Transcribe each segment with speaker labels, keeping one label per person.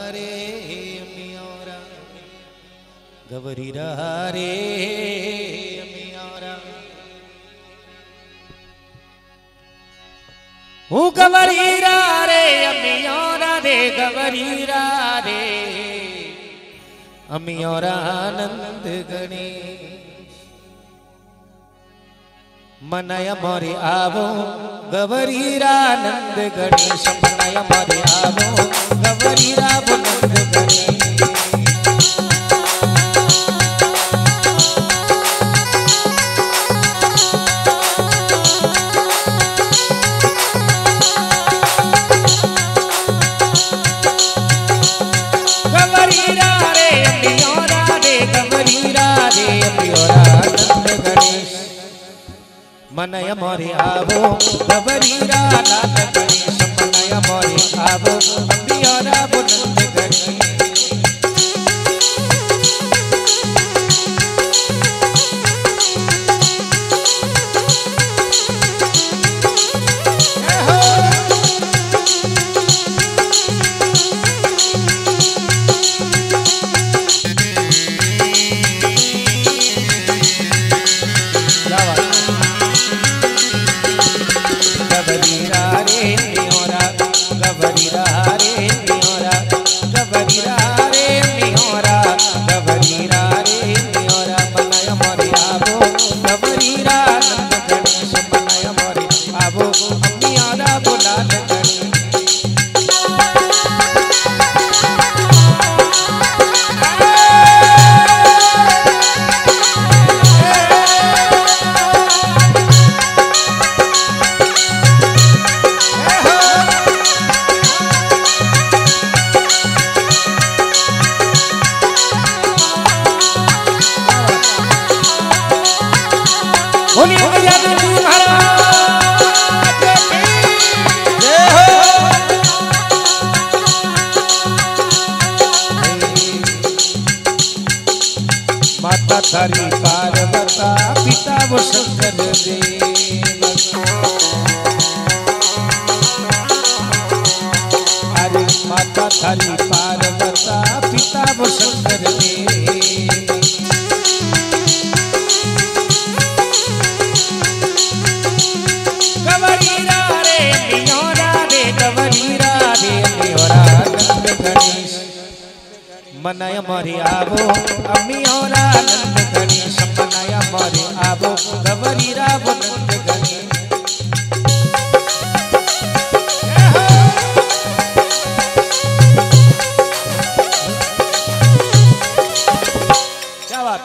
Speaker 1: रे मियारा गवरीरा रे मियारा हूँ गवरीरा रे मियारा रे गवरीरा रे अमियोरा आनंद गणे मनय मोरे आवो गवरीरा नंद गणेश मनय मोरे आवो गवरीरा नंद गणेश मनय मोरे आवो गवरीरा नाथ गणेश मनय मोरे आवो अम्बियोरा बुलंद गणेश माता थारी पार्वता पिता वो शंकर देव अरे माता थारी पार्वता पिता वो शंकर देव गवरीरा रे मियोरा रे गवरीरा रे मियोरा नंद गणेश मनय मोरे आवो अम्बियोरा नंद गणेश मनय मोरे आवो गवरीरा नंद गणेश क्या बात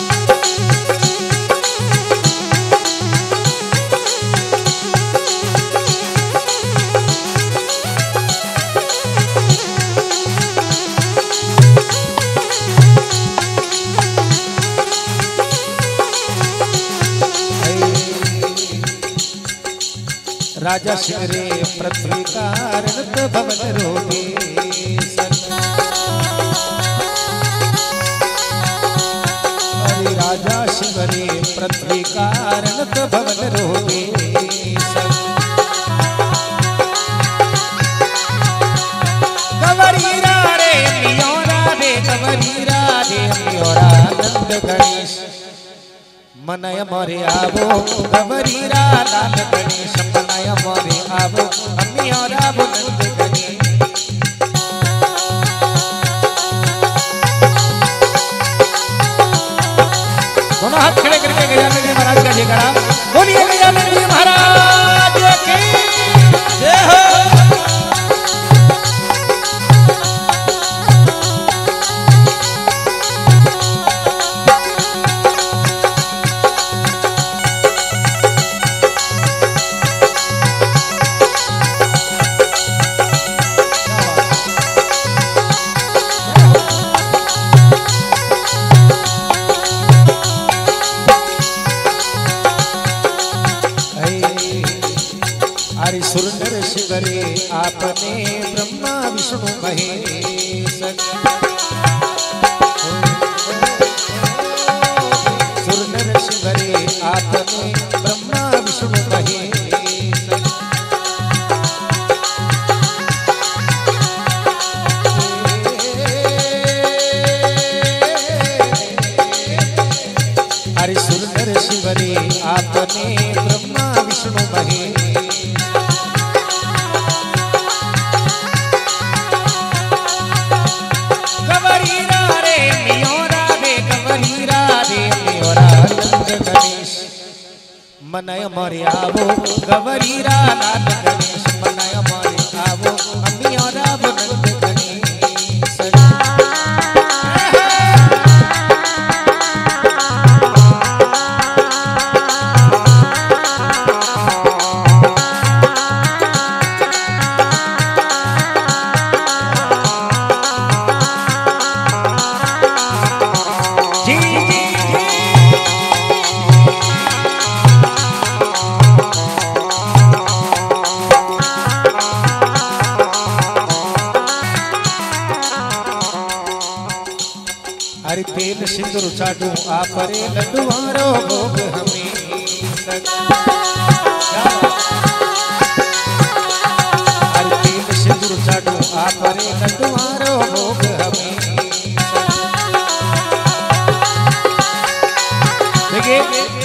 Speaker 1: राजा शिवरे पृथ्वी कारण भवन रोगे अरे राजा शिवरे पृथ्वी कारण भवन रोगे गवरीरा रे मियोरा रे गवरीरा रे मियोरा नंद गणेश मनय मोरे आवो गवरीरा नाथ गणेश मनय मोरे आवो अम्बियोरा बुलंद गणेश दोनों हाथ खड़े करके गजानन जी महाराज का जयकारा बोलिए गजानन जी महाराज की जय हो। सुरनर शिवरे आपने ब्रह्मा विष्णु महेश सुरनर शिवरे आपने ब्रह्मा विष्णु महेश मनाय मोरे आवो गवरीरा लाल गणेश मनाय मोरे आवो अम्मी और आवो नंद गणेश हरि तेल सिंदूर चाटू आपरे लड्डुआरो भोग हमें हरि तेल सिंदूर चाटू आपरे लड्डुआरो भोग हमें। देखिए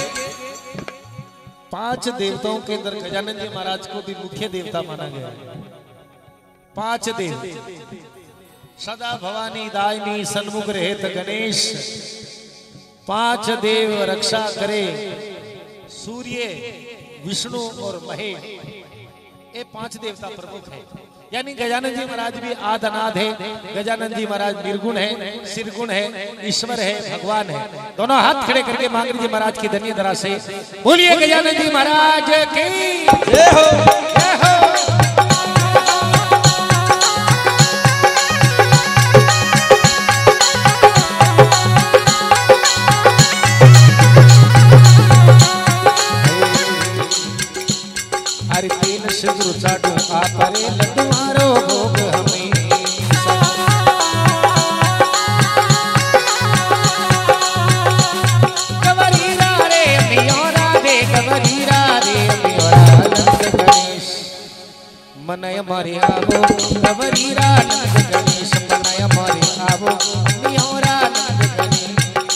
Speaker 1: 5 देवताओं के अंदर गजानन जी महाराज को भी मुख्य देवता माना गया। 5 देव सदा भवानी दायनी सन्मुख रहेत गणेश। 5 देव रक्षा करे सूर्य विष्णु और महेश। ये 5 देवता प्रमुख है। यानी गजानन जी महाराज भी आद अनाद है। गजानन जी महाराज निर्गुण है, सिरगुण है, ईश्वर है, भगवान है। दोनों हाथ खड़े करके मांग जी महाराज की धन्य धरा से बोलिए गजानन जी महाराज की जय हो, जय हो। हरि तेल सिंदूर चाटू आपरे लड्डुआरो भोग हमें गवरीरा रे मियोरा दे गवरीरा रे मियोरा नंद गणेश मनाय मोरे आवो गवरीरा नंद गणेश मनाय मोरे आवो मियोरा नंद गणेश।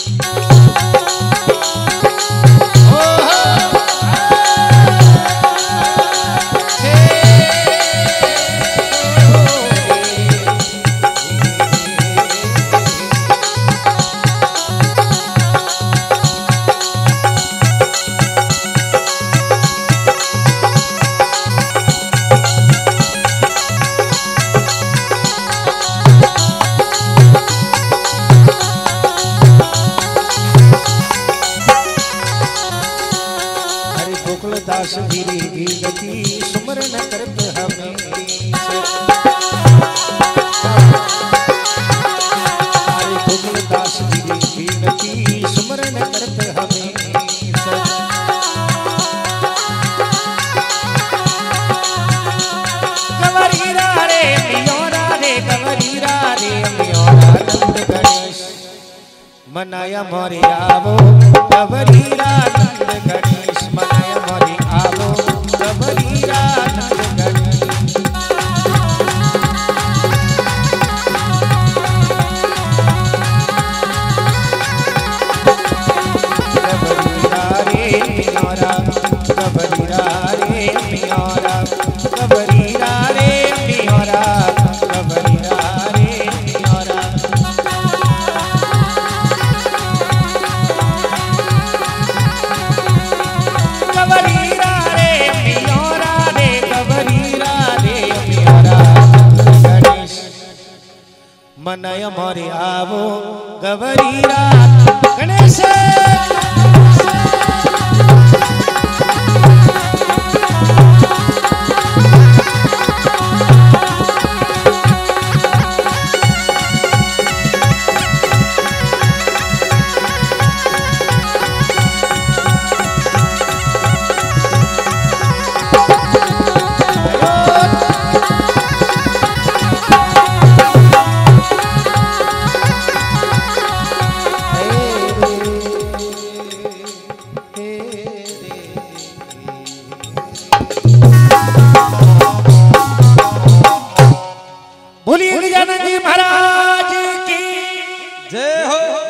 Speaker 1: दास गिरी गति सुमरन करत हमें हरि भुगल दास गिरी गति सुमरन करत हमें गवरीरा रे मियोरा रे गवरीरा रे मियोरा नंद गणेश मनाया मोरे आवो गवरीरा नंद गणेश मनाया मोरे आवो गवरीरा नंद गणेश। गवरीरा रे मियोरा गवरीरा रे मियोरा गवरीरा रे मियोरा गवरीरा रे मियोरा। गवरीरा रे मियोरा रे गवरीरा रे मियोरा गणेश मनाय मोरे आवो गवरीरा गणेश। बोलिए गजानन जी महाराज की जय हो।